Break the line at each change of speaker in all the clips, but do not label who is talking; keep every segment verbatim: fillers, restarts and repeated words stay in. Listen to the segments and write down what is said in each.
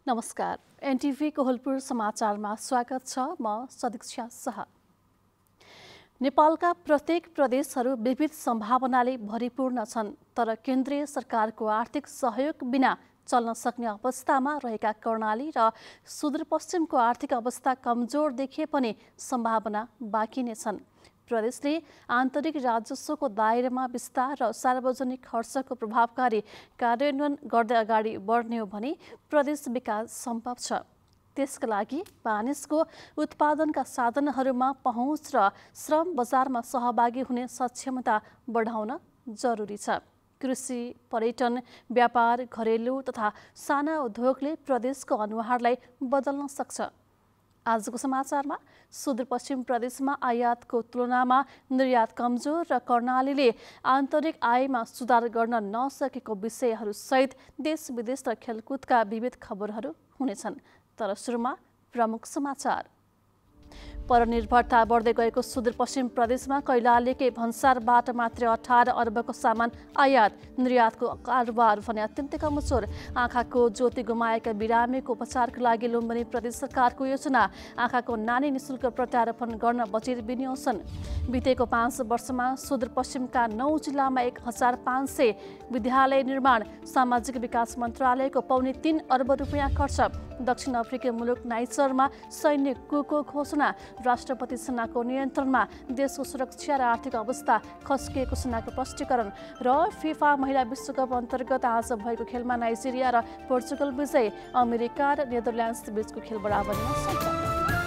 नमस्कार, एनटिभी कोहलपुर समाचारमा स्वागत छ। म सदीक्षा शाह। नेपालका प्रत्येक प्रदेशहरू विविध सम्भावनाले भरिपूर्ण छन्, तर केन्द्रीय सरकारको आर्थिक सहयोग बिना चल्न सक्ने अवस्थामा रहेका कर्णाली र सुदूरपश्चिमको आर्थिक अवस्था कमजोर देखिए पनि सम्भावना बाँकी नै छन्। प्रदेशले आन्तरिक राजस्वको दायरामा विस्तार र सार्वजनिक खर्चको प्रभावकारी कार्यान्वयन गर्दै अगाडि बढ्ने हो भने प्रदेश विकास सम्भव छ। त्यसका लागि मानिसको उत्पादनका साधनहरूमा पहुँच र श्रम बजारमा सहभागी हुने सक्षमता बढाउन जरुरी छ। कृषि, पर्यटन, व्यापार, घरेलु तथा साना उद्योगले प्रदेशको अनुहारलाई बदल्न सक्छ। आजको समाचारमा सुदूरपश्चिम प्रदेशमा आयातको तुलनामा निर्यात कमजोर र कर्णालीले आन्तरिक आयमा सुधार गर्न नसकेको विषयहरूसहित देश विदेश र खेलकुदका विविध खबरहरू हुनेछन्। तर सुरुमा प्रमुख समाचार। परनिर्भरता बढ्दै गएको सुदूरपश्चिम प्रदेशमा कैलालीकै भन्सारबाट मात्र अठार अर्बको सामान आयात। निर्यातको कारोबार भने अत्यन्तै कमजोर। आँखाको ज्योति गुमाएका बिरामीको उपचारको लागि लुम्बिनी प्रदेश सरकारको योजना। आँखाको नानी निशुल्क प्रत्यारोपण गर्न बजेट विनियोजन। बितेको पाँच वर्षमा सुदूरपश्चिमका नौ जिल्लामा एक हजार पाँच सय विद्यालय निर्माण। सामाजिक विकास मन्त्रालयको पौने तीन अर्ब रुपियाँ खर्च। दक्षिण अफ्रिकी मुलुक नाइजरमा सैन्य कुको घोषणा। राष्ट्रपति सेनाको नियन्त्रणमा देशको सुरक्षा र आर्थिक अवस्था खस्किएको सेनाको स्पष्टीकरण। र फिफा महिला विश्वकप अन्तर्गत आज भएको खेलमा नाइजेरिया र पोर्चुगल विजय। अमेरिका र नेदरल्यान्ड्स बीचको खेल बराबरीमा सम्पन्न।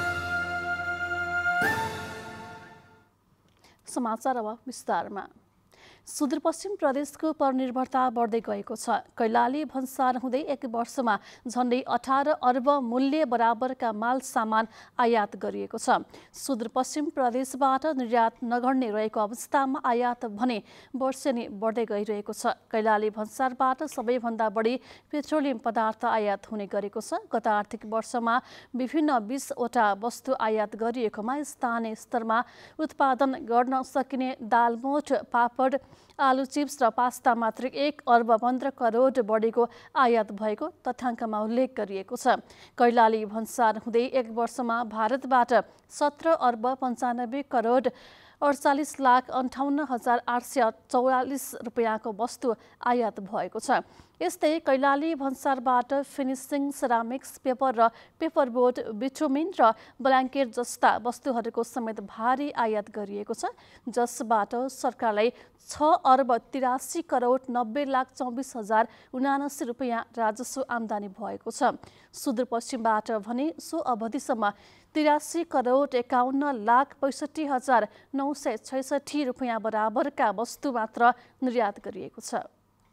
समाचार अब विस्तारमा। सुदूरपश्चिम प्रदेशको परनिर्भरता बढ्दै गएको छ। कैलाली भन्सार हुँदै एक वर्षमा झन्डै अठार अर्ब मूल्य बराबरका माल सामान आयात गरिएको छ। सुदूरपश्चिम प्रदेशबाट निर्यात नगर्ने रहेको अवस्थामा आयात भने वर्षेनी बढ्दै गइरहेको छ। कैलाली भन्सारबाट सबैभन्दा बढी पेट्रोलियम पदार्थ आयात हुने गरेको छ। गत आर्थिक वर्षमा विभिन्न बीसवटा वस्तु आयात गरिएकोमा स्थानीय स्तरमा उत्पादन गर्न सकिने दालमोठ, पापड, आलु चिप्स र पास्ता मात्र एक अर्ब पन्ध्र करोड बढीको आयात भएको तथ्याङ्कमा उल्लेख गरिएको छ। कैलाली भन्सार हुँदै एक वर्षमा भारतबाट सत्र अर्ब पन्चानब्बे करोड अडचालिस लाख अन्ठाउन्न हजार आठ सय चौवालिस रुपियाँको वस्तु आयात भएको छ। यस्तै कैलाली भन्सारबाट फिनिसिङ, सेरामिक्स, पेपर र पेपरबोर्ड, बिटुमिन र ब्ल्याङ्केट जस्ता वस्तुहरूको समेत भारी आयात गरिएको छ, जसबाट सरकारलाई छ अर्ब तिरासी करोड नब्बे लाख चौबिस हजार उनासी रुपियाँ राजस्व आम्दानी भएको छ। सुदूरपश्चिमबाट भने सो अवधिसम्म तिरासी करोड एकाउन्न लाख पैँसठी हजार नौ सय छैसठी रुपियाँ बराबरका वस्तु मात्र निर्यात गरिएको छ।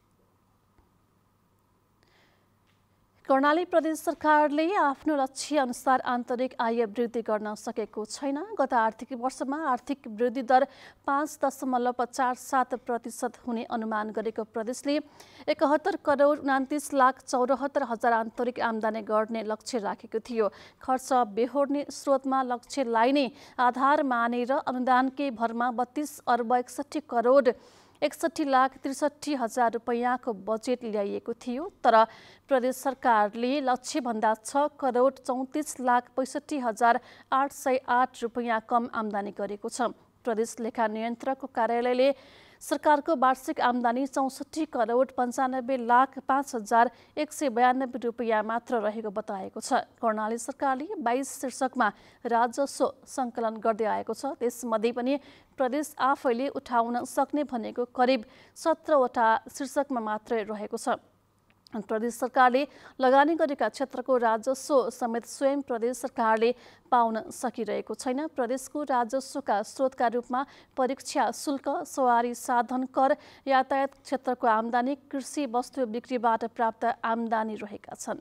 कर्णाली प्रदेश सरकारले आफ्नो लक्ष्य अनुसार आन्तरिक आय वृद्धि गर्न सकेको छैन। गत आर्थिक वर्षमा आर्थिक वृद्धि दर पाँच दशमलव पचास सात प्रतिशत हुने अनुमान गरेको प्रदेशले एकहत्तर करोड उनातिस लाख चौरात्तर हजार आन्तरिक आम्दानी गर्ने लक्ष्य राखेको थियो। खर्च बेहोर्ने स्रोतमा लक्ष्यलाई नै आधार मानेर अनुदानकै भरमा बत्तीस अर्ब एकसठी करोड एकसठी लाख त्रिसठी हजार रुपियाँको बजेट ल्याइएको थियो। तर प्रदेश सरकारले लक्ष्यभन्दा छ करोड चौतिस लाख पैँसठी हजार आठ सय आठ रुपियाँ कम आम्दानी गरेको छ। प्रदेश लेखा नियन्त्रकको कार्यालयले सरकारको वार्षिक आम्दानी चौसठी करोड पन्चानब्बे लाख पाँच हजार एक सय बयानब्बे रुपियाँ मात्र रहेको बताएको छ। कर्णाली सरकारले बाइस शीर्षकमा राजस्व सङ्कलन गर्दै आएको छ। त्यसमध्ये पनि प्रदेश आफैले उठाउन सक्ने भनेको करिब सत्रवटा शीर्षकमा मात्रै रहेको छ। प्रदेश सरकारले लगानी गरेका क्षेत्रको राजस्व समेत स्वयं प्रदेश सरकारले पाउन सकिरहेको छैन। प्रदेशको राजस्वका स्रोतका रूपमा परीक्षा शुल्क, सवारी साधन कर, यातायात क्षेत्रको आम्दानी, कृषि वस्तु बिक्रीबाट प्राप्त आम्दानी रहेका छन्।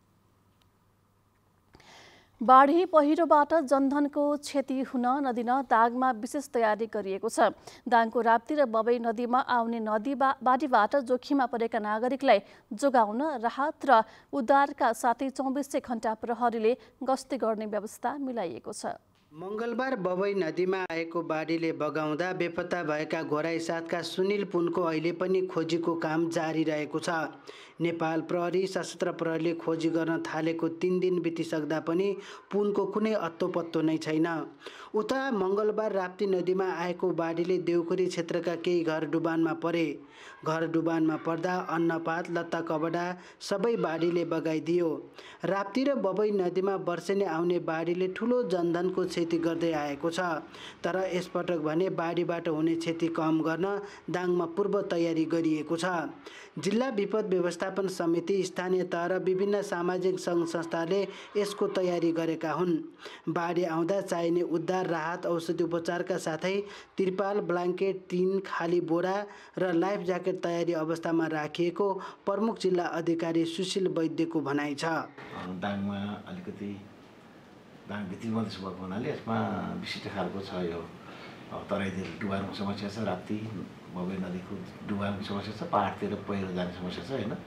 बाढी पहिरोबाट जनधनको क्षति हुन नदिन दाङमा विशेष तयारी गरिएको छ। दाङको राप्ती र बबई नदीमा आउने नदी बाढीबाट जोखिममा परेका नागरिकलाई जोगाउन राहत र उद्धारका साथै चौबिसै घण्टा प्रहरीले गस्ती गर्ने व्यवस्था मिलाइएको छ।
मंगलबार बबई नदीमा आएको बाढीले बगाउँदा बेपत्ता भएका घोराई साथका सुनिल पुनको अहिले पनि खोजीको काम जारी रहेको छ। नेपाल प्रहरी सशस्त्र प्रहरीले खोजी गर्न थालेको तीन दिन बितिसक्दा पनि पुनको कुनै अत्तोपत्तो नै छैन। उता मंगलबार राप्ती नदीमा आएको बाढीले देउखुरी क्षेत्रका केही घर डुबानमा परे। घर डुबानमा पर्दा अन्नपात लत्ता कपडा सबै बाढीले बगाइदियो। राप्ती र बबई नदीमा वर्षेनी आउने बाढीले ठुलो जनधनको क्षति गर्दै आएको छ। तर यसपटक भने बाढीबाट हुने क्षति कम गर्न दाङमा पूर्व तयारी गरिएको छ। जिल्ला विपद व्यवस्थापन समिति, स्थानीय तह र विभिन्न सामाजिक सङ्घ संस्थाले यसको तयारी गरेका हुन्। बाढी आउँदा चाहिने उद्धार, राहत, औषधि उपचारका साथै तिरपाल, ब्ल्याङ्केट, टिन, खाली बोरा र लाइफ ज्याकेट तयारी अवस्थामा राखिएको प्रमुख जिल्ला अधिकारी सुशील वैद्यको भनाइ छ।
दाङमा अलिकति दाङ भित्री मधेस भएको हुनाले यसमा विशिष्ट खालको छ। यो तराईतिर डुबानको समस्या छ, राप्ती बबई नदीको डुबानको समस्या छ, पहाडतिर पहिरो जाने समस्या छ होइन।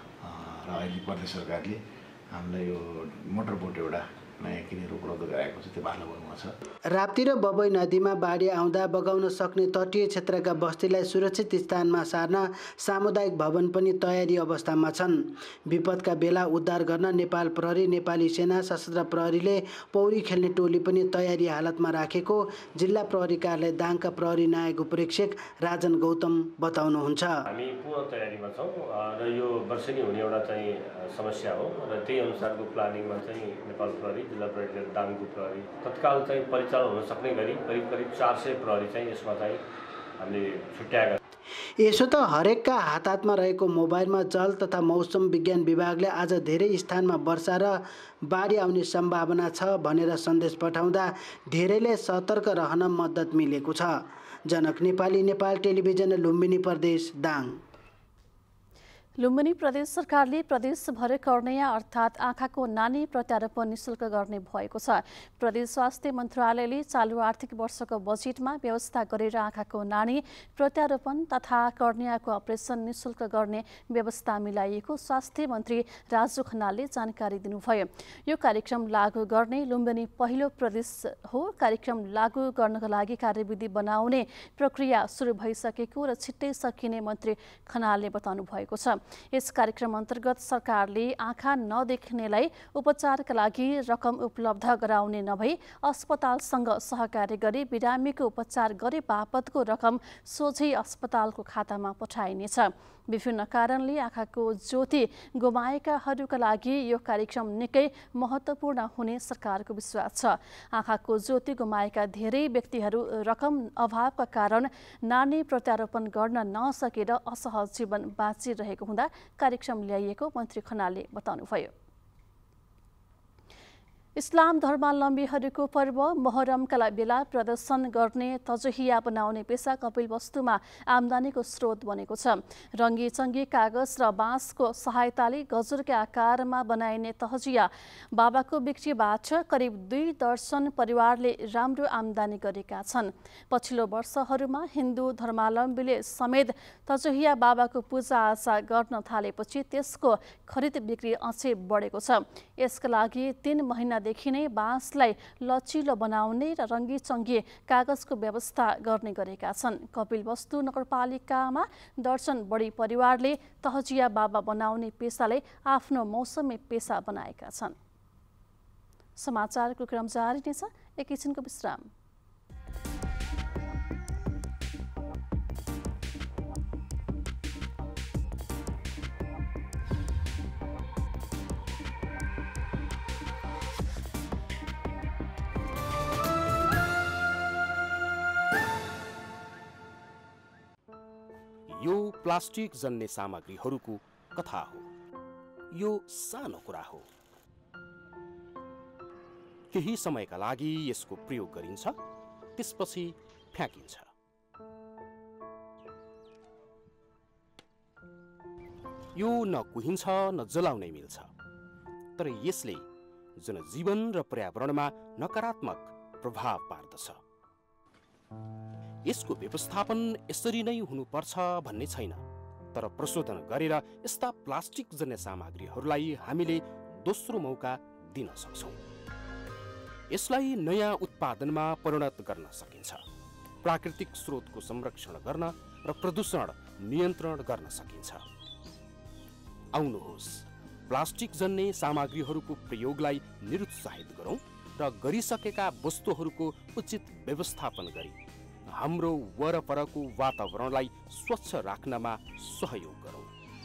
र अहिले प्रदेश सरकारले हामीलाई यो मोटर बोट एउटा नयाँ किनेर उपलब्ध गराएको छ, त्यो बालुवामा छ।
राप्ती र बबई नदीमा बाढी आउँदा बगाउन सक्ने तटीय क्षेत्रका बस्तीलाई सुरक्षित स्थानमा सार्न सामुदायिक भवन पनि तयारी अवस्थामा छन्। विपदका बेला उद्धार गर्न नेपाल प्रहरी, नेपाली सेना, सशस्त्र प्रहरीले पौडी खेल्ने टोली पनि तयारी हालतमा राखेको जिल्ला प्रहरी कार्यालय दाङका प्रहरी नायक उपरीक्षक राजन गौतम बताउनुहुन्छ।
हामी पूर्ण तयारीमा छौँ र यो वर्षेनी हुने एउटा चाहिँ समस्या हो र त्यही अनुसारको प्लानिङमा चाहिँ नेपाल प्रहरी, जिल्ला प्रहरी, दाङको प्रहरी तत्काल चाहिँ परिचालन हुन सक्ने गरी करिब करिब चार सय प्रहरी चाहिँ यसमा चाहिँ हामीले छुट्याएका।
यसो त हरेकका हात हातमा रहेको मोबाइलमा जल तथा मौसम विज्ञान विभागले आज धेरै स्थानमा वर्षा र बाढी आउने सम्भावना छ भनेर सन्देश पठाउँदा धेरैले सतर्क रहन मद्दत मिलेको छ। जनक नेपाली, नेपाल टेलिभिजन, लुम्बिनी प्रदेश, दाङ।
लुम्बिनी प्रदेश सरकारले प्रदेशभर कर्णेया अर्थात् आँखाको नानी प्रत्यारोपण निशुल्क गर्ने भएको छ। प्रदेश स्वास्थ्य मन्त्रालयले चालु आर्थिक वर्षको बजेटमा व्यवस्था गरेर आँखाको नानी प्रत्यारोपण तथा कर्णेयाको अपरेसन निशुल्क गर्ने व्यवस्था मिलाइएको स्वास्थ्य मन्त्री राजु खनालले जानकारी दिनुभयो। यो कार्यक्रम लागू गर्ने लुम्बिनी पहिलो प्रदेश हो। कार्यक्रम लागू गर्नका लागि कार्यविधि बनाउने प्रक्रिया सुरु भइसकेको र छिट्टै सकिने मन्त्री खनालले बताउनु भएको छ। यस कार्यक्रम अन्तर्गत सरकारले आँखा नदेख्नेलाई उपचारका लागि रकम उपलब्ध गराउने नभई अस्पतालसँग सहकार्य गरी बिरामीको उपचार गरे बापतको रकम सोझै अस्पतालको खातामा पठाइनेछ। विभिन्न कारणले आँखाको ज्योति गुमाएकाहरूका लागि यो कार्यक्रम निकै महत्त्वपूर्ण हुने सरकारको विश्वास छ। आँखाको ज्योति गुमाएका धेरै व्यक्तिहरू रकम अभावका कारण नानी प्रत्यारोपण गर्न नसकेर असहज जीवन बाँचिरहेको हुँदा कार्यक्रम ल्याइएको मन्त्री खनालले बताउनुभयो। इस्लाम धर्मावलम्बीहरूको पर्व मोहरमका बेला प्रदर्शन गर्ने तजहिया बनाउने पेसा कपिलवस्तुमा आम्दानीको स्रोत बनेको छ। रङ्गी चङ्गी कागज र बाँसको सहायताले गजुरका आकारमा बनाइने तहजिया बाबाको बिक्रीबाट करिब दुई दर्जन परिवारले राम्रो आम्दानी गरेका छन्। पछिल्लो वर्षहरूमा हिन्दू धर्मावलम्बीले समेत तजहिया बाबाको पूजाआजा गर्न थालेपछि त्यसको खरिद बिक्री अझै बढेको छ। यसका लागि तीन महिना देखि नै बाँसलाई लचिलो बनाउने र रङ्गी चङ्गी कागजको व्यवस्था गर्ने गरेका छन्। कपिलवस्तु नगरपालिकामा दर्जन बढी परिवारले तहजिया बाबा बनाउने पेसालाई आफ्नो मौसमी पेसा बनाएका छन्। समाचारको क्रम जारी नै छ, एकैछिनको विश्राम।
यो प्लास्टिक जन्य सामग्रीहरूको कथा हो। यो सानो कुरा हो। केही समयका लागि यसको प्रयोग गरिन्छ, त्यसपछि फ्याँकिन्छ। यो न कुहिन्छ न जलाउनै मिल्छ, तर यसले जनजीवन र पर्यावरणमा नकारात्मक प्रभाव पार्दछ। यसको व्यवस्थापन यसरी नै हुनुपर्छ भन्ने छैन, तर प्रशोधन गरेर यस्ता प्लास्टिक जन्य सामग्रीहरूलाई हामीले दोस्रो मौका दिन सक्छौँ। यसलाई नयाँ उत्पादनमा परिणत गर्न सकिन्छ, प्राकृतिक स्रोतको संरक्षण गर्न र प्रदूषण नियन्त्रण गर्न सकिन्छ। आउनुहोस् प्लास्टिक जन्य सामग्रीहरूको प्रयोगलाई निरुत्साहित गरौँ र गरिसकेका वस्तुहरूको उचित व्यवस्थापन गरी हाम्रो वरपरको वातावरणलाई स्वच्छ राख्नमा सहयोग गरौँ।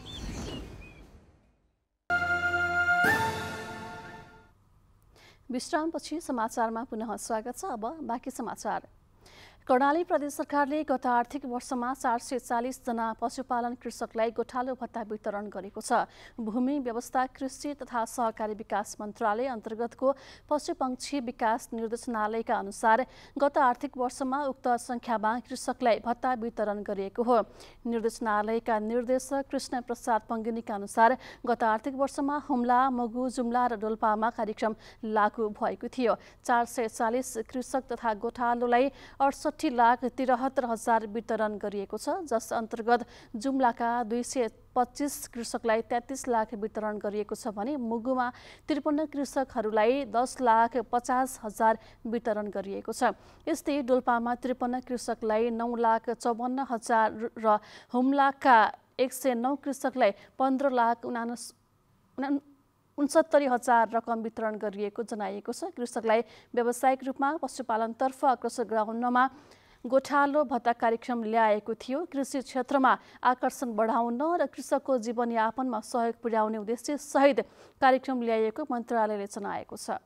विश्रामपछि समाचारमा पुनः स्वागत छ। अब बाँकी समाचार। कर्णाली प्रदेश सरकारले गत आर्थिक वर्षमा चार सय चालिस जना पशुपालन कृषकलाई गोठालो भत्ता वितरण गरेको छ। भूमि व्यवस्था कृषि तथा सहकारी विकास मन्त्रालय अन्तर्गतको पशुपक्षी विकास निर्देशनालयका अनुसार गत आर्थिक वर्षमा उक्त संख्यामा कृषकलाई भत्ता वितरण गरिएको हो। निर्देशनालयका निर्देशक कृष्ण प्रसाद पङ्गिनीका अनुसार गत आर्थिक वर्षमा हुम्ला, मगु, जुम्ला र डोल्पामा कार्यक्रम लागू भएको थियो। चार सय चालिस कृषक तथा गोठालोलाई अडसठी लाख तिरहत्तर हजार वितरण गरिएको छ, जस अन्तर्गत जुम्लाका दुई सय पच्चिस कृषकलाई तेत्तीस लाख वितरण गरिएको छ भने मुगुमा त्रिपन्न कृषकहरूलाई दस लाख पचास हजार वितरण गरिएको छ। यस्तै डोल्पामा त्रिपन्न कृषकलाई नौ लाख चौवन्न हजार र हुम्लाका एक सय नौ कृषकलाई पन्ध्र लाख उनास उन्सत्तरी हजार रकम वितरण गरिएको जनाइएको छ। कृषकलाई व्यावसायिक रूपमा पशुपालनतर्फ अग्रसर गराउनमा गोठालो भत्ता कार्यक्रम ल्याएको थियो। कृषि क्षेत्रमा आकर्षण बढाउन र कृषकको जीवनयापनमा सहयोग पुर्याउने उद्देश्य सहित कार्यक्रम ल्याएको मन्त्रालयले जनाएको छ।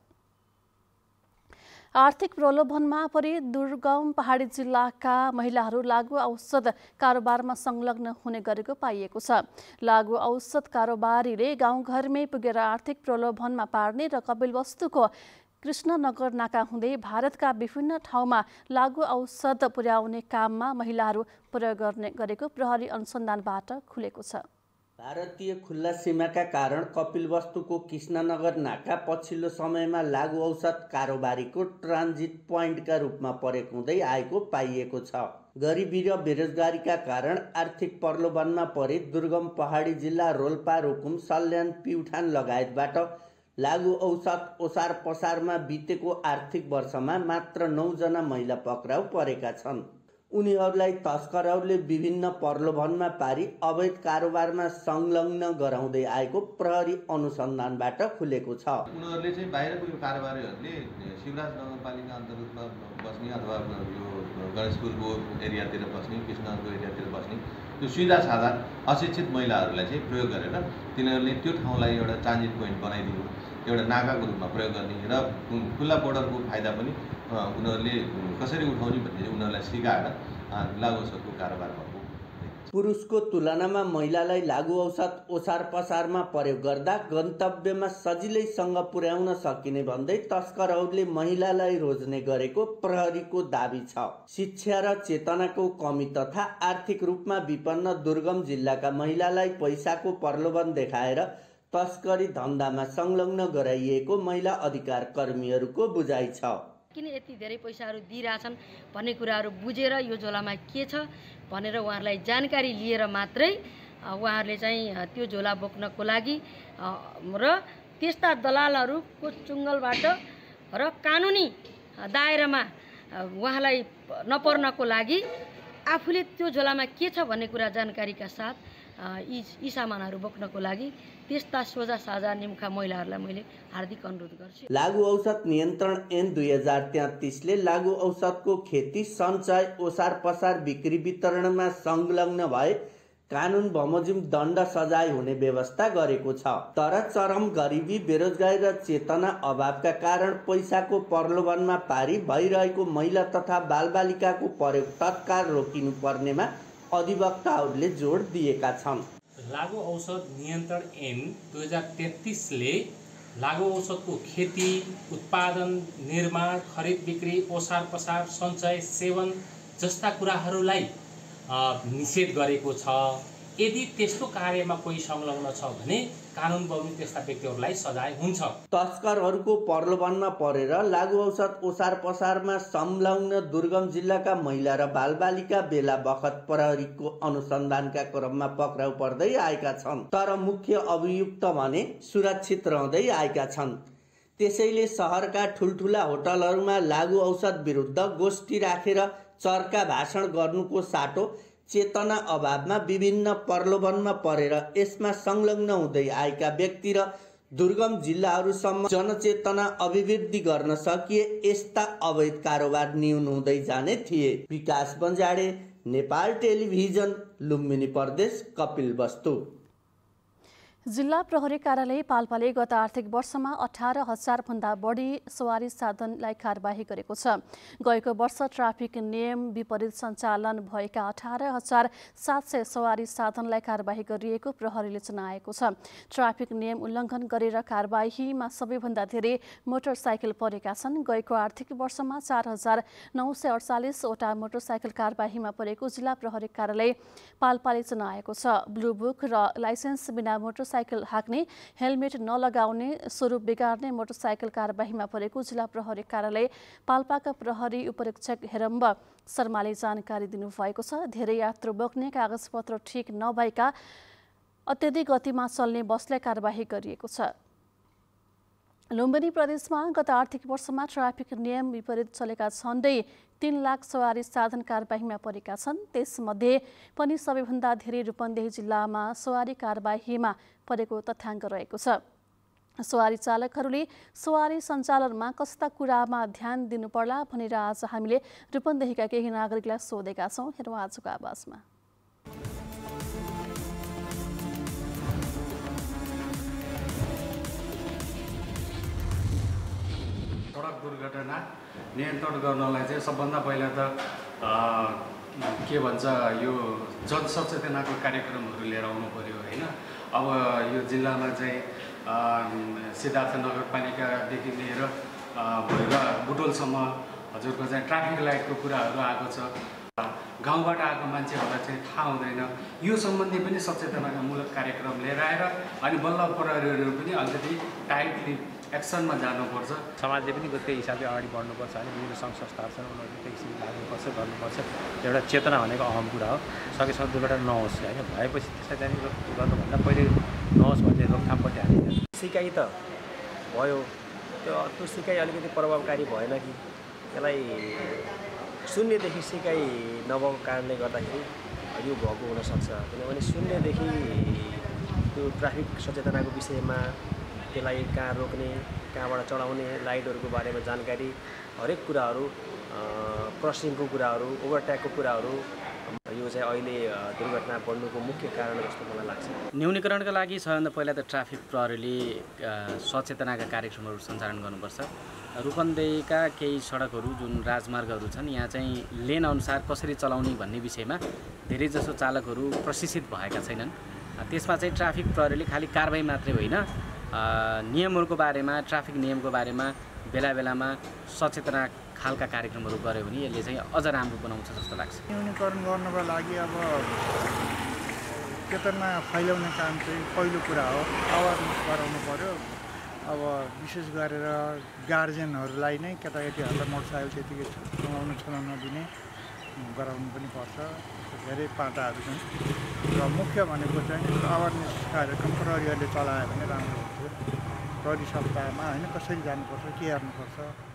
आर्थिक प्रलोभनमा परि दुर्गम पहाडी जिल्लाका महिलाहरू लागु औषध कारोबारमा संलग्न हुने गरेको पाइएको छ। लागु औषध कारोबारीले गाउँघरमै पुगेर आर्थिक प्रलोभनमा पार्ने र कपिलवस्तुको कृष्णनगर नाका हुँदै भारतका विभिन्न ठाउँमा लागु औषध पुर्याउने काममा महिलाहरू प्रयोग गर्ने गरेको प्रहरी अनुसन्धानबाट खुलेको छ।
भारतीय खुल्ला सीमाका कारण कपिलवस्तुको कृष्णनगर नाका पछिल्लो समयमा लागु औषध कारोबारीको ट्रान्जिट पोइन्टका रूपमा प्रयोग हुँदै आएको पाइएको छ। गरिबी र बेरोजगारीका कारण आर्थिक प्रलोभनमा परे दुर्गम पहाडी जिल्ला रोल्पा, रुकुम, सल्यान, प्युठान लगायतबाट लागु औषध ओसार पसारमा बितेको आर्थिक वर्षमा मात्र नौजना महिला पक्राउ परेका छन्। उनीहरूलाई तस्करहरूले विभिन्न प्रलोभनमा पारी अवैध कारोबारमा संलग्न गराउँदै आएको प्रहरी अनुसन्धानबाट खुलेको छ।
उनीहरूले चाहिँ बाहिरको यो कारोबारीहरूले शिवराज नगरपालिका अन्तर्गतमा बस्ने अथवा यो गणेशपुरको एरियातिर बस्ने, कृष्णनगरको एरियातिर बस्ने त्यो सिधा साधा अशिक्षित महिलाहरूलाई चाहिँ प्रयोग गरेर तिनीहरूले त्यो ठाउँलाई एउटा ट्रान्जिट पोइन्ट बनाइदिनु, एउटा नाकाको रूपमा प्रयोग गर्ने र खुल्ला बोर्डरको फाइदा पनि उनीहरूले कसरी उठाउने भन्ने उनीहरूलाई सिकाएर लागु औषधको कारोबार भएको।
पुरुषको तुलनामा महिलालाई लागु औषध ओसार पसारमा प्रयोग गर्दा गन्तव्यमा सजिलैसँग पुर्याउन सकिने भन्दै तस्करहरूले महिलालाई रोज्ने गरेको प्रहरीको दाबी छ। शिक्षा र चेतनाको कमी तथा आर्थिक रूपमा विपन्न दुर्गम जिल्लाका महिलालाई पैसाको प्रलोभन देखाएर तस्करी धन्दामा संलग्न गराइएको महिला अधिकार कर्मीहरूको बुझाइ छ।
किन यति धेरै पैसाहरू दिइरहेछन् भन्ने कुराहरू बुझेर यो झोलामा के छ भनेर उहाँहरूलाई जानकारी लिएर मात्रै उहाँहरूले चाहिँ त्यो झोला बोक्नको लागि र त्यस्ता दलालहरूको चुङ्गलबाट र कानुनी दायरामा उहाँलाई नपर्नको लागि आफूले त्यो झोलामा के छ भन्ने कुरा जानकारीका साथ यी यी सामानहरू बोक्नको लागि त्यस्ता सोझा साझा निम्खा महिलाहरूलाई मैले हार्दिक अनुरोध गर्छु।
लागु औषध नियन्त्रण ऐन दुई हजार तेत्तिसले लागु औषधको खेती, सञ्चय, ओसार पसार, बिक्री वितरणमा संलग्न भए कानुन बमोजिम दण्ड सजाय हुने व्यवस्था गरेको छ। तर चरम गरिबी, बेरोजगारी र चेतना अभावका कारण पैसाको प्रलोभनमा पारी भइरहेको महिला तथा बालबालिकाको प्रयोग तत्काल रोकिनु पर्नेमा अधिवक्ताहरूले जोड दिएका छन्।
लागु औषध नियन्त्रण ऐन दुई हजार तेत्तिसले लागु औषधको खेती, उत्पादन, निर्माण, खरिद बिक्री, ओसार पसार, सञ्चय, सेवन जस्ता कुराहरूलाई निषेध गरेको छ। यदि त्यस्तो कार्यमा कोही संलग्न छ भने कानुन बमोजिम त्यस्ता व्यक्तिहरूलाई सजाय हुन्छ।
तस्करहरूको प्रलोभनमा परेर लागु औषध ओसार पसारमा संलग्न दुर्गम जिल्लाका महिला र बालबालिका बेला बखत प्रहरीको अनुसन्धानका क्रममा पक्राउ पर्दै आएका छन्। तर मुख्य अभियुक्त भने सुरक्षित रहँदै आएका छन्। त्यसैले सहरका ठुल्ठुला होटलहरूमा लागु औषध विरुद्ध गोष्ठी राखेर चर्का भाषण गर्नुको साटो चेतना अभावमा विभिन्न प्रलोभनमा परेर यसमा संलग्न हुँदै आएका व्यक्ति र दुर्गम जिल्लाहरूसम्म जनचेतना अभिवृद्धि गर्न सकिए यस्ता अवैध कारोबार न्यून हुँदै जाने थिए। विकास बन्जाडे, नेपाल टेलिभिजन, लुम्बिनी प्रदेश, कपिलवस्तु।
जिल्ला प्रहरी कार्यालय पाल्पाले गत आर्थिक वर्षमा अठार हजार भन्दा बढी सवारी साधनलाई कारबाही गरेको छ। गएको वर्ष ट्राफिक नियम विपरीत सञ्चालन भएका अठार हजार सात सय सवारी साधनलाई कारबाही गरिएको प्रहरीले जनाएको छ। ट्राफिक नियम उल्लङ्घन गरेर कारबाहीमा सबैभन्दा धेरै मोटरसाइकल परेका छन्। गएको आर्थिक वर्षमा चार हजार नौ सय अडचालिसवटा मोटरसाइकल कारबाहीमा परेको जिल्ला प्रहरी कार्यालय पाल्पाले जनाएको छ। ब्लू बुक र लाइसेन्स बिना मोटर मोटरसाइकल हाँक्ने, हेलमेट नलगाउने, स्वरूप बिगार्ने मोटरसाइकल कारबाहीमा परेको जिल्ला प्रहरी कार्यालय पाल्पाका प्रहरी उपरीक्षक हेरम्ब शर्माले जानकारी दिनुभएको छ। धेरै यात्रु बोक्ने, कागजपत्र ठिक नभएका अत्यधिक गतिमा चल्ने बसलाई कारबाही गरिएको छ। लुम्बिनी प्रदेशमा गत आर्थिक वर्षमा ट्राफिक नियम विपरीत चलेका झन्डै तीन लाख सवारी साधन कारबाहीमा परेका छन्। त्यसमध्ये पनि सबैभन्दा धेरै रूपन्देही जिल्लामा सवारी कारबाहीमा परेको तथ्याङ्क रहेको छ। सवारी चालकहरूले सवारी सञ्चालनमा कस्ता कुरामा ध्यान दिनुपर्ला भनेर आज हामीले रूपन्देहीका केही नागरिकलाई सोधेका छौँ। हेरौँ आजको आवाजमा।
सडक दुर्घटना नियन्त्रण गर्नलाई चाहिँ सबभन्दा पहिला त के भन्छ यो जनसचेतनाको कार्यक्रमहरू लिएर आउनु पर्यो होइन। अब यो जिल्लामा चाहिँ सिद्धार्थ नगरपालिकादेखि लिएर भएर बुटोलसम्म हजुरको चाहिँ ट्राफिक लाइटको कुराहरू आएको छ। गाउँबाट आएको मान्छेहरूलाई चाहिँ थाहा हुँदैन। यो सम्बन्धी पनि सचेतनामूलक कार्यक्रम लिएर आएर अनि बल्ल प्रहरीहरू पनि अलिकति टाइटली एक्सनमा जानुपर्छ।
समाजले पनि त्यही हिसाबले अगाडि बढ्नुपर्छ होइन। विभिन्न सङ्घ संस्थाहरू छन्, उनीहरूले त्यही हिसाबले लाग्नुपर्छ, गर्नुपर्छ। एउटा चेतना भनेको अहम कुरा हो। सकेसम्म दुर्घटना नहोस् होइन, भएपछि त्यसलाई चाहिँ गर्नुभन्दा पहिले नहोस् भन्ने रोकथामपट्टि हामी सिकाइ त भयो, त्यो त्यो सिकाइ अलिकति प्रभावकारी भएन कि त्यसलाई शून्यदेखि सिकाइ नभएको कारणले गर्दाखेरि यो भएको हुनसक्छ। किनभने शून्यदेखि त्यो ट्राफिक सचेतनाको विषयमा त्यसलाई कहाँ रोक्ने, कहाँबाट चढाउने, लाइटहरूको बारेमा जानकारी, हरेक कुराहरू, क्रसिङको कुराहरू, ओभरट्याकको कुराहरू, यो चाहिँ अहिले दुर्घटना बढ्नुको मुख्य कारण जस्तो मलाई लाग्छ।
न्यूनीकरणका लागि सबभन्दा पहिला त ट्राफिक प्रहरीले सचेतनाका कार्यक्रमहरू सञ्चालन गर्नुपर्छ। रूपन्देहीका केही सडकहरू जुन राजमार्गहरू छन् यहाँ चाहिँ लेन अनुसार कसरी चलाउने भन्ने विषयमा धेरैजसो चालकहरू प्रशिक्षित भएका छैनन्। त्यसमा चाहिँ ट्राफिक प्रहरीले खालि कारबाही मात्रै होइन, नियमहरूको बारेमा, ट्राफिक नियमको बारेमा बेला बेलामा सचेतना खालका कार्यक्रमहरू गर्यो भने यसले चाहिँ अझ राम्रो बनाउँछ जस्तो लाग्छ।
न्यूनीकरण गर्नको लागि अब चेतना फैलाउने काम चाहिँ पहिलो कुरा हो, अवेरनेस गराउनु पर्यो। अब विशेष गरेर गार्जेनहरूलाई नै केटाकेटीहरूलाई मोटरसाइकल त्यतिकै चलाउनु चलाउन नदिने गराउनु पनि पर्छ। धेरै पाटाहरू छन् र मुख्य भनेको चाहिँ अवेरनेस कार्यक्रम प्रहरीहरूले चलायो भने राम्रो हुन्थ्यो। प्रहरी सप्ताहमा होइन कसरी जानुपर्छ, के गर्नुपर्छ।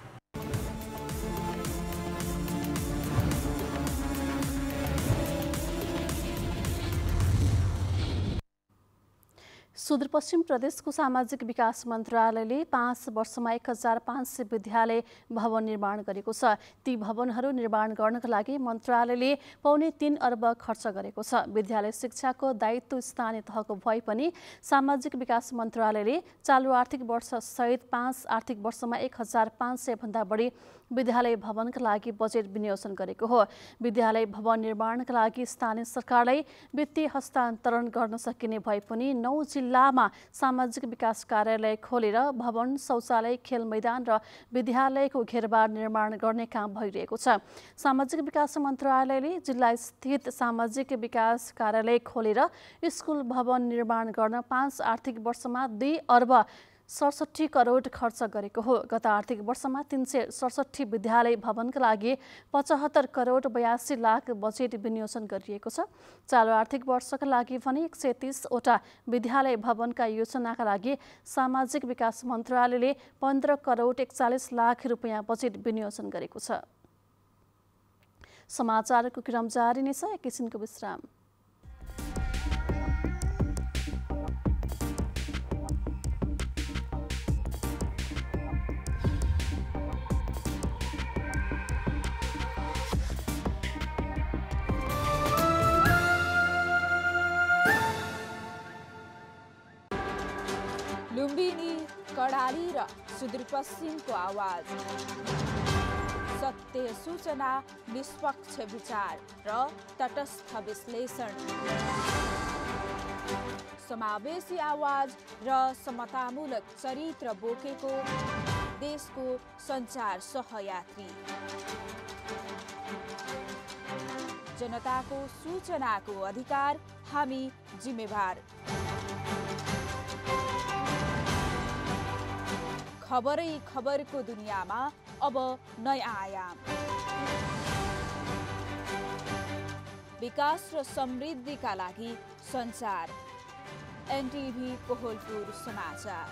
सुदूरपश्चिम प्रदेशको सामाजिक विकास मन्त्रालयले पाँच वर्षमा एक हजार पाँच सय विद्यालय भवन निर्माण गरेको छ। ती भवनहरू निर्माण गर्नका लागि मन्त्रालयले पौने तीन अर्ब खर्च गरेको छ। विद्यालय शिक्षाको दायित्व स्थानीय तहको भए पनि सामाजिक विकास मन्त्रालयले चालु आर्थिक वर्ष सहित पाँच आर्थिक वर्षमा एक हजार पाँच सय भन्दा बढी विद्यालय भवनका लागि बजेट विनियोजन गरेको हो। विद्यालय भवन निर्माणका लागि स्थानीय सरकारलाई वित्तीय हस्तान्तरण गर्न सकिने भए पनि नौ जिल्लामा सामाजिक विकास कार्यालय खोलेर भवन, शौचालय, खेल मैदान र विद्यालयको घेरबार निर्माण गर्ने काम भइरहेको छ। सामाजिक विकास मन्त्रालयले जिल्ला स्थित सामाजिक विकास कार्यालय खोलेर स्कुल भवन निर्माण गर्न पाँच आर्थिक वर्षमा दुई अर्ब सडसठी करोड खर्च गरेको हो। गत आर्थिक वर्षमा तीन सय सडसठी विद्यालय भवनका लागि पचहत्तर करोड बयासी लाख बजेट विनियोजन गरिएको छ। चालु आर्थिक वर्षका लागि भने एक सय तीसवटा विद्यालय भवनका योजनाका लागि सामाजिक विकास मन्त्रालयले पन्ध्र करोड एकचालिस लाख रुपियाँ बजेट विनियोजन गरेको छ। समाचारको क्रम जारी नै छ, एकैछिनको विश्राम।
लुम्बिनी, कडाली र सुदूरपश्चिमको आवाज, सत्य सूचना, निष्पक्ष विचार र तटस्थ विश्लेषण, समावेशी आवाज र समतामूलक चरित्र बोकेको देशको सञ्चार सहयात्री, जनताको सूचनाको अधिकार, हामी जिम्मेवार। खबरै खबरको दुनियाँमा अब नयाँ आयाम। विकास र समृद्धिका लागि सञ्चार। एनटिभी कोहलपुर समाचार।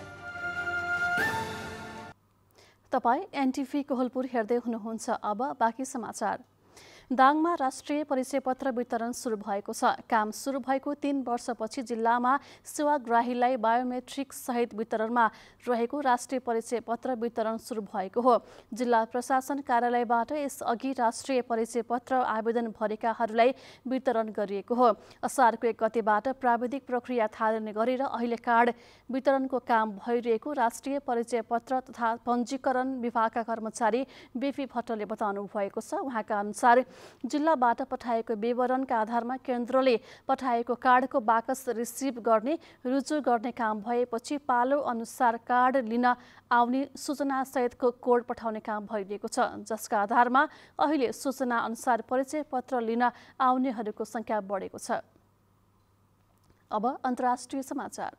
तपाईँ एनटिभी कोहलपुर हेर्दै हुनुहुन्छ। अब बाँकी समाचार। दाङमा राष्ट्रिय परिचय पत्र वितरण सुरु भएको छ। काम सुरु भएको तीन वर्षपछि जिल्लामा सेवाग्राहीलाई बायोमेट्रिक सहित वितरणमा रहेको राष्ट्रिय परिचय पत्र वितरण सुरु भएको हो। जिल्ला प्रशासन कार्यालयबाट यसअघि राष्ट्रिय परिचय पत्र आवेदन भरेकाहरूलाई वितरण गरिएको हो। असारको एक गतेबाट प्राविधिक प्रक्रिया थालने गरेर अहिले कार्ड वितरणको काम भइरहेको राष्ट्रिय परिचय पत्र तथा पञ्जीकरण विभागका कर्मचारी बेपी भट्टले बताउनु भएको छ। उहाँका अनुसार जिल्लाबाट पठाएको विवरणका आधारमा केन्द्रले पठाएको कार्डको बाकस रिसिभ गर्ने रुजु गर्ने काम भएपछि पालो अनुसार कार्ड लिन आउने सूचनासहितको कोड पठाउने काम भइरहेको छ, जसका आधारमा अहिले सूचना अनुसार परिचय पत्र लिन आउनेहरूको संख्या बढेको छ। अब अन्तर्राष्ट्रिय समाचार।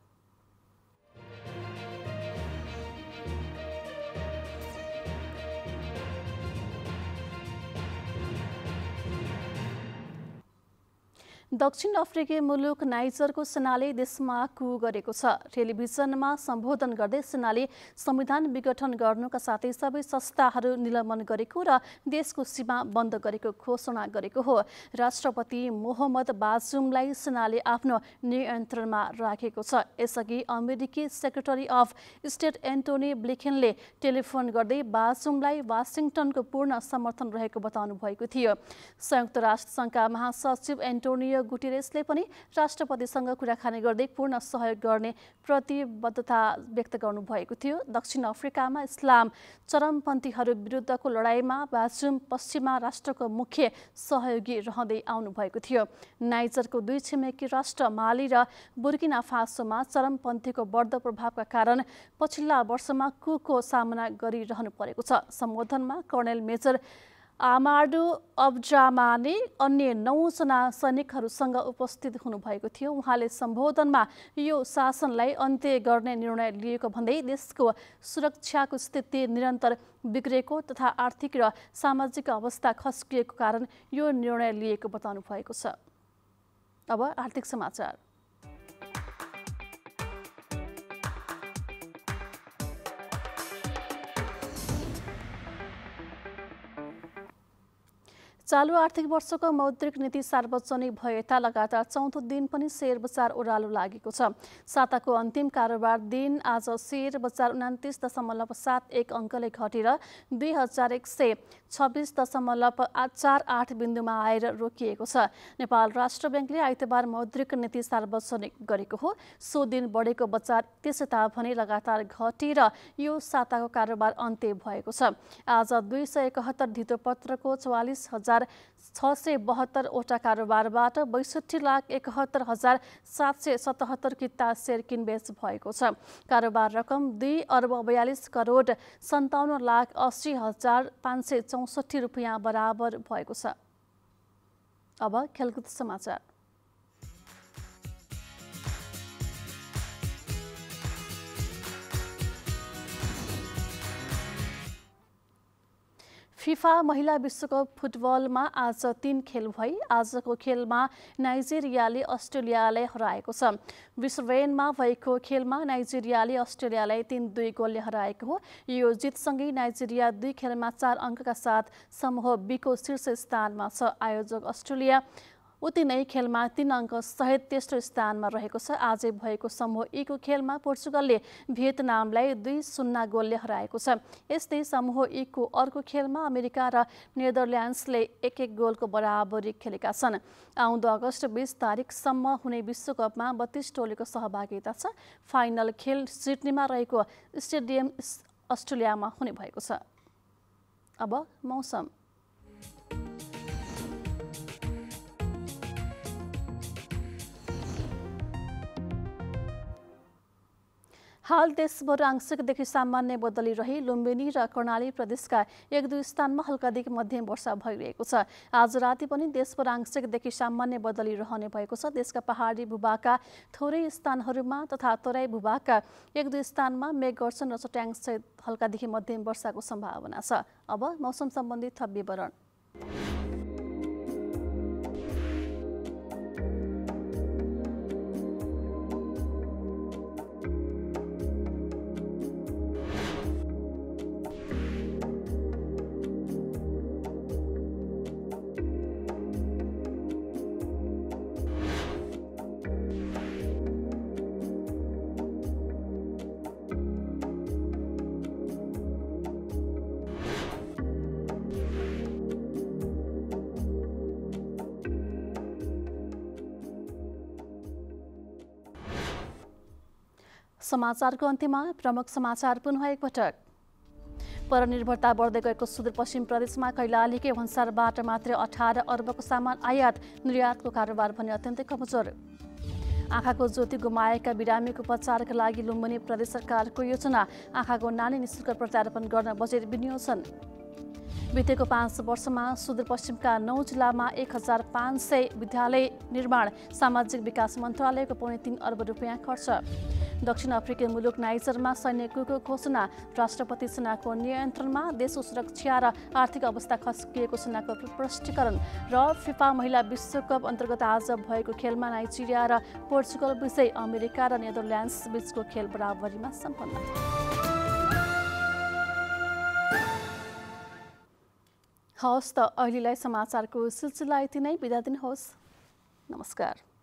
दक्षिण अफ्रिकी मुलुक नाइजरको सेनाले देशमा कु गरेको छ। टेलिभिजनमा सम्बोधन गर्दै सेनाले संविधान विघटन गर्नुका साथै सबै संस्थाहरू निलम्बन गरेको र देशको सीमा बन्द गरेको घोषणा गरेको हो। राष्ट्रपति मोहम्मद बाजुमलाई सेनाले आफ्नो नियन्त्रणमा राखेको छ। यसअघि अमेरिकी सेक्रेटरी अफ स्टेट एन्टोनी ब्लिकेनले टेलिफोन गर्दै बाजुमलाई वाशिङटनको पूर्ण समर्थन रहेको बताउनु भएको थियो। संयुक्त राष्ट्र सङ्घका महासचिव एन्टोनियो गुटेरेसले पनि राष्ट्रपतिसँग कुराकानी गर्दै पूर्ण सहयोग गर्ने प्रतिबद्धता व्यक्त गर्नुभएको थियो। दक्षिण अफ्रिकामा इस्लाम चरमपन्थीहरू विरुद्धको लडाईँमा बाजुम पश्चिमा राष्ट्रको मुख्य सहयोगी रहँदै आउनुभएको थियो। नाइजरको दुई छिमेकी राष्ट्र माली र बुर्किना फासोमा चरमपन्थीको बढ्दो प्रभावका कारण पछिल्ला वर्षमा कुको सामना गरिरहनु परेको छ। सम्बोधनमा कर्णेल मेजर आमाडु अब्जामाने अन्य नौजना सैनिकहरूसँग उपस्थित हुनुभएको थियो। उहाँले सम्बोधनमा यो शासनलाई अन्त्य गर्ने निर्णय लिएको भन्दै देशको सुरक्षाको स्थिति निरन्तर बिग्रेको तथा आर्थिक र सामाजिक अवस्था खस्किएको कारण यो निर्णय लिएको बताउनु भएको छ। अब आर्थिक समाचार। चालु आर्थिक वर्षको मौद्रिक नीति सार्वजनिक भए यता लगातार चौथो दिन पनि शेयर बजार ओह्रालो लागेको छ। साताको अन्तिम कारोबार दिन आज शेयर बजार उनातिस दशमलव सात एक अङ्कले घटेर दुई हजार एक सय छब्बिस दशमलव चार आठ बिन्दुमा आएर रोकिएको छ। नेपाल राष्ट्र ब्याङ्कले आइतबार मौद्रिक नीति सार्वजनिक गरेको हो। सो दिन बढेको बजार त्यसै भने लगातार घटेर यो साताको कारोबार अन्त्य भएको छ। आज दुई सय एकहत्तर धितोपत्रको चौवालिस हजार छ सय बहत्तरवटा कारोबारबाट बैसठी लाख एकहत्तर हजार सात सय सतहत्तर किता शेयर किनबेच भएको छ। कारोबार रकम दुई अर्ब बयालिस करोड सन्ताउन्न लाख अस्सी हजार पाँच सय चौसठी रुपियाँ बराबर भएको छ। अब खेलकुद समाचार। फिफा महिला विश्वकप फुटबलमा आज तीन खेल भई। आजको खेलमा नाइजेरियाले अस्ट्रेलियालाई हराएको छ। ब्रिस्बेनमा भएको खेलमा नाइजेरियाले अस्ट्रेलियालाई तीन दुई गोलले हराएको हो। यो जितसँगै नाइजेरिया दुई खेलमा चार अङ्कका साथ समूह बीको शीर्ष स्थानमा छ। आयोजक अस्ट्रेलिया उति नै खेलमा तीन अङ्क सहित तेस्रो स्थानमा रहेको छ। आजै भएको समूह ई को खेलमा पोर्चुगलले भियतनामलाई दुई शून्य गोलले हराएको छ। यस्तै समूह ई को अर्को खेलमा अमेरिका र नेदरल्यान्ड्सले एक एक गोलको बराबरी खेलेका छन्। आउँदो अगस्त बीस तारिकसम्म हुने विश्वकपमा बत्तीस टोलीको सहभागिता छ। फाइनल खेल सिडनीमा रहेको स्टेडियम अस्ट्रेलियामा हुने भएको छ। अब मौसम। हाल देशभर आंशिकदेखि सामान्य बदली रही लुम्बिनी र कर्णाली प्रदेशका एक दुई स्थानमा हल्कादेखि मध्यम वर्षा भइरहेको छ। आज राति पनि देशभर आंशिकदेखि सामान्य बदली रहने भएको छ। देशका पहाडी भूभागका थोरै स्थानहरूमा तथा तराई भूभागका एक दुई स्थानमा मेघगर्जन र चट्याङसहित हल्कादेखि मध्यम वर्षाको सम्भावना छ। अब मौसम सम्बन्धी थप विवरण। समाचारको अन्त्यमा प्रमुख समाचार पुनः एकपटक। परनिर्भरता बढ्दै गएको सुदूरपश्चिम प्रदेशमा कैलालीकै भन्सारबाट मात्र अठार अर्बको सामान आयात, निर्यातको कारोबार भने अत्यन्तै कमजोर। आँखाको ज्योति गुमाएका बिरामीको उपचारका लागि लुम्बिनी प्रदेश सरकारको योजना, आँखाको नानी निशुल्क प्रत्यारोपण गर्न बजेट विनियोजन। बितेको पाँच वर्षमा सुदूरपश्चिमका नौ जिल्लामा एक हजार पाँच सय विद्यालय निर्माण, सामाजिक विकास मन्त्रालयको पौने तीन अर्ब रुपियाँ खर्च। दक्षिण अफ्रिकी मुलुक नाइजरमा सैन्य कुको घोषणा, राष्ट्रपति सेनाको नियन्त्रणमा देशको सुरक्षा र आर्थिक अवस्था खस्किएको सेनाको प्रस्पष्टीकरण। र फिफा महिला विश्वकप अन्तर्गत आज भएको खेलमा नाइजेरिया र पोर्चुगल विजयी, अमेरिका र नेदरल्यान्ड्स बीचको खेल बराबरीमा सम्पन्न। हवस् त अहिलेलाई समाचारको सिलसिला यति नै। बिदा दिनुहोस्। नमस्कार।